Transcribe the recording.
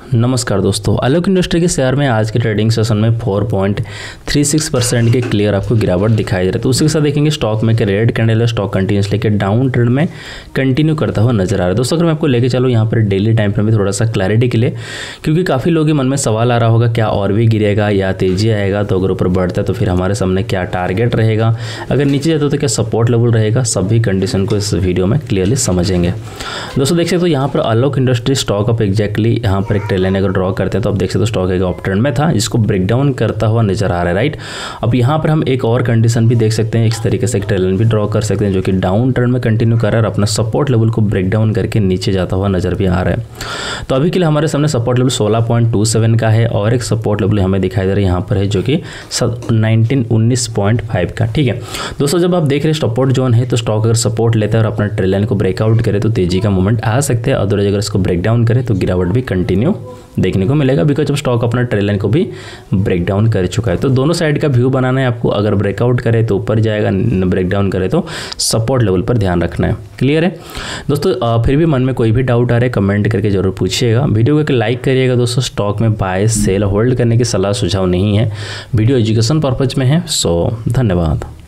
नमस्कार दोस्तों, आलोक इंडस्ट्री के शेयर में आज के ट्रेडिंग सेशन में 4.36% के क्लियर आपको गिरावट दिखाई दे रहा है। तो उसी के साथ देखेंगे स्टॉक में कि रेड कैंडल है, स्टॉक कंटिन्यूस लेके डाउन ट्रेंड में कंटिन्यू करता हुआ नजर आ रहा है। दोस्तों अगर मैं आपको लेके चलूँ यहाँ पर डेली टाइम फ्रेम में थोड़ा सा क्लैरिटी के लिए, क्योंकि काफ़ी लोगों के मन में सवाल आ रहा होगा क्या और भी गिरेगा या तेजी आएगा, तो अगर ऊपर बढ़ता है तो फिर हमारे सामने क्या टारगेट रहेगा, अगर नीचे जाता है तो क्या सपोर्ट लेवल रहेगा, सभी कंडीशन को इस वीडियो में क्लियरली समझेंगे। दोस्तों देख सकते हो यहाँ पर Alok industry stock up exactly यहाँ पर एक ट्रेल लाइन अगर ड्रॉ करते हैं तो आप देख सकते हो स्टॉक एक अप ट्रेंड में था जिसको ब्रेक डाउन करता हुआ नजर आ रहा है, राइट। अब यहाँ पर हम एक और कंडीशन भी देख सकते हैं, इस तरीके से एक ट्रेल लाइन भी ड्रॉ कर सकते हैं जो कि डाउन ट्रेंड में कंटिन्यू कर रहा है और अपना सपोर्ट लेवल को ब्रेक डाउन करके नीचे जाता हुआ नजर भी आ रहा है। तो अभी के लिए हमारे सामने सपोर्ट लेवल 16.27 का है और एक सपोर्ट लेवल हमें दिखाई दे रहा है यहाँ पर है जो कि 19.5 का, ठीक है। दोस्तों जब आप देख रहे हैं सपोर्ट जोन है तो स्टॉक अगर सपोर्ट लेता है और अपना ट्रेल लाइन को ब्रेकआउट करे तो तेजी का मूवमेंट आ सकते हैं, अदरवाइज अगर इसको ब्रेक डाउन करे तो गिरावट भी कंटिन्यू देखने को मिलेगा, बिकॉज जब स्टॉक अपना ट्रेल लाइन को भी ब्रेक डाउन कर चुका है। तो दोनों साइड का व्यू बनाना है आपको, अगर ब्रेकआउट करे तो ऊपर जाएगा, ब्रेक डाउन करे तो सपोर्ट लेवल पर ध्यान रखना है। क्लियर है दोस्तों? फिर भी मन में कोई भी डाउट आ रहा है कमेंट करके जरूर पूछिएगा, वीडियो को लाइक करिएगा। दोस्तों स्टॉक में बाय सेल होल्ड करने की सलाह सुझाव नहीं है, वीडियो एजुकेशन पर्पज में है। सो धन्यवाद।